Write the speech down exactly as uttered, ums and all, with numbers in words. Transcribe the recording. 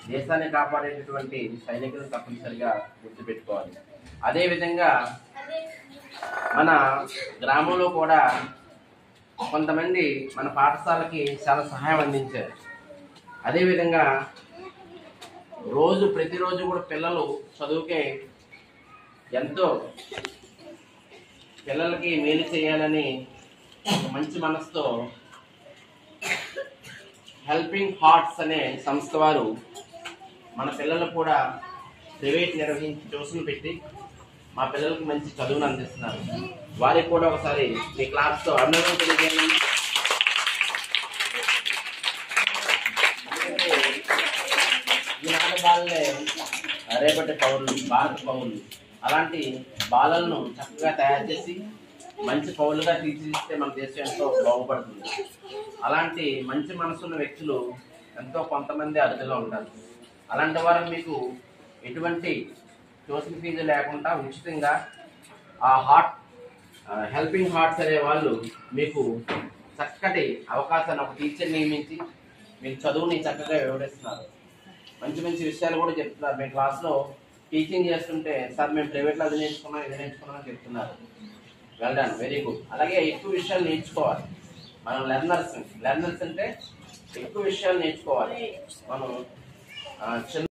దేశాన్ని కాపాడేటటువంటి సైనికులు తప్పనిసరిగా గుర్తుపెట్టుకోవాలి. అదేవిధంగా మన గ్రామంలో కూడా కొంతమంది మన పాఠశాలకి చాలా సహాయం అందించారు. అదేవిధంగా రోజు ప్రతిరోజు కూడా పిల్లలు చదువుకే ఎంతో పిల్లలకి మేలు చేయాలని ఒక మంచి మనసుతో హెల్పింగ్ హార్ట్స్ అనే సంస్థ వారు మన పిల్లలు కూడా ప్రైవేట్ నిర్వహించి ట్యూషన్ పెట్టి మా పిల్లలకు మంచి చదువును అందిస్తున్నారు. వారికి కూడా ఒకసారి మీ క్లాస్తో అభినందన తెలియజేయండి. ఈనాటి బాలలే రేపటి పౌరులు, భారత పౌరులు. అలాంటి బాలలను చక్కగా తయారు చేసి మంచి పౌరులుగా తీర్చిదిస్తే మన దేశం ఎంతో బాగుపడుతుంది. అలాంటి మంచి మనసున్న వ్యక్తులు ఎంతో కొంతమంది అరుదుగా ఉంటారు. అలాంటి వారు మీకు ఎటువంటి ట్యూషన్ ఫీజు లేకుండా ఉచితంగా ఆ హార్ట్ హెల్పింగ్ హార్ట్స్ అనే వాళ్ళు మీకు చక్కటి అవకాశాన్ని ఒక టీచర్ నియమించి మీకు చదువుని చక్కగా వివరిస్తున్నారు. మంచి మంచి విషయాలు కూడా చెప్తున్నారు. మీ క్లాస్లో టీచింగ్ చేస్తుంటే సార్ మేము ప్రైవేట్లో అది నేర్చుకున్నాం ఇది నేర్చుకున్నాం అని చెప్తున్నారు. Well done, very good. అలాగే ఎక్కువ విషయాలు నేర్చుకోవాలి. మనం లెర్నర్స్ లెర్నర్స్ అంటే ఎక్కువ విషయాలు నేర్చుకోవాలి. మనం చిన్న